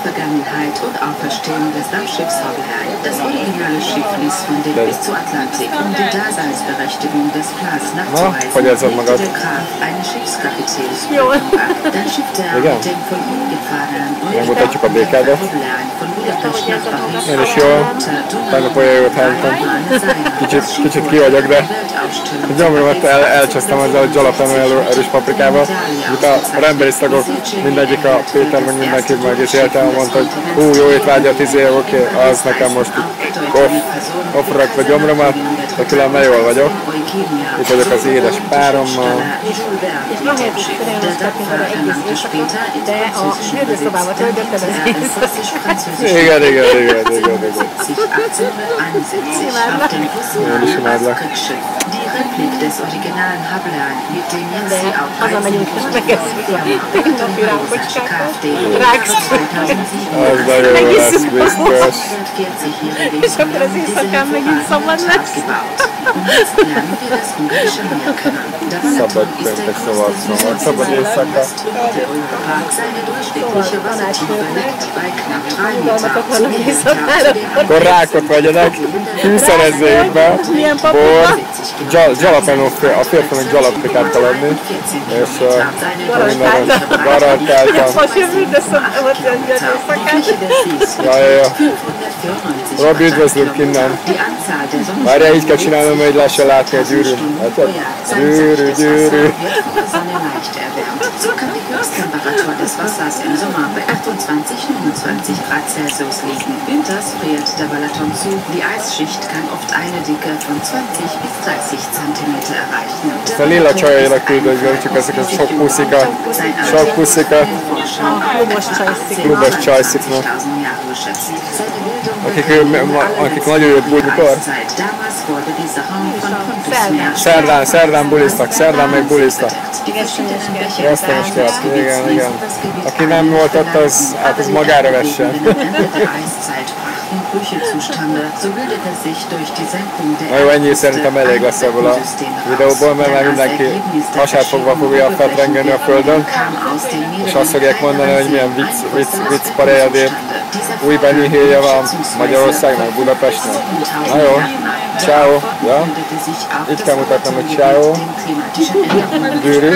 Vergangenheit und Auferstehung des Dampfschiffs Hableany. Das originale Schiff ließ von dem bis zur Atlantik, um die Daseinsberechtigung des Plats nachzuweisen, legte der Graf eine Schiffskapitänsprüfung ab. Das Schiff der mit dem von ihm gefahrenen und Hableany von Budapest nach Paris Én is jól, tegnap olyan jót hánytam. Kicsit ki vagyok, de a gyomromat elcsesztem ezzel a jalapeño erős paprikával. Itt a rendbeli szagok, mindegyik a Péter, meg mindenki meg is éltem, mondta, hogy hú, jó étvágyat, oké, az nekem most off rakva gyomromat, de különben jól vagyok. Itt vagyok az édes párommal. Igen. Én is imádlak. Die Replik des originalen Hableany, mit dem jetzt sie auch KfD Az nagyon jó lesz, biztos. És akkor az éjszakán megint szabad lesz. Szabad péntek, szóval szabad éjszaka. Akkor rákot vegyenek, fűszerezzék be, bor, jalapeño, a férfinak jalapikát kell adni, és garantáltam. Most jövünk, de volt egy éjszakát. Ja. Robi, üdvözlünk innen. Várjál, így kell csinálnom, hogy lehessen látni a gyűrűn. Gyűrű. So kann die Höchsttemperatur des Wassers im Sommer bei 28-29 Grad Celsius liegen. Winters friert der Balaton zu. Die Eisschicht kann oft eine Dicke von 20 bis 30 cm erreichen. Ezt a lila csajainak küldözgöm, ezek a sok puszika. Klubos csajsziknak. Akik nagyon jót bújt, mikor? Szerdán buliztak, szerdán még buliztak. Igen. Aki nem volt ott, az magára vessen. Na jó, ennyi szerintem elég lesz ebből a videóból, mert már mindenki hasát fogja fetrengeni a földön, és azt fogják mondani, hogy milyen vicc parejadér új benyűhéje van Magyarországnak, Budapestnek. Na jó, ciao. Ja? Itt kell mutatnom, hogy ciao. Gyűrű.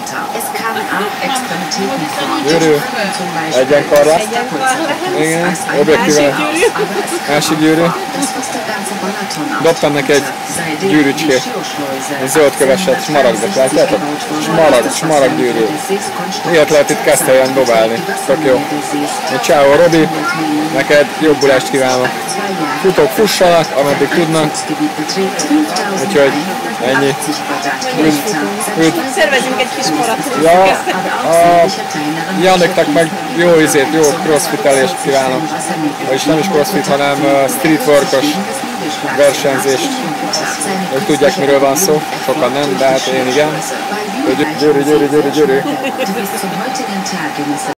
Gyűrű. Egyenkarra. Igen. Objektíven. Másik gyűrű. Dobtam neki egy gyűrűcskét. Egy zöldköveset, smaragdot, látjátok? Smaragd gyűrű. Ilyet lehet itt Keszthelyen dobálni. Tök jó. Ciao, Robi. Neked jobb bulást kívánok. Futók fussanak, ameddig tudnak. Úgyhogy ennyi. Szervezünk egy kis maratont. Ja, Janniknak meg jó crossfitelést kívánok. Vagyis nem is crossfit, hanem street workos versenyzést. Ők tudják, miről van szó, sokan nem, de hát én igen. Győri.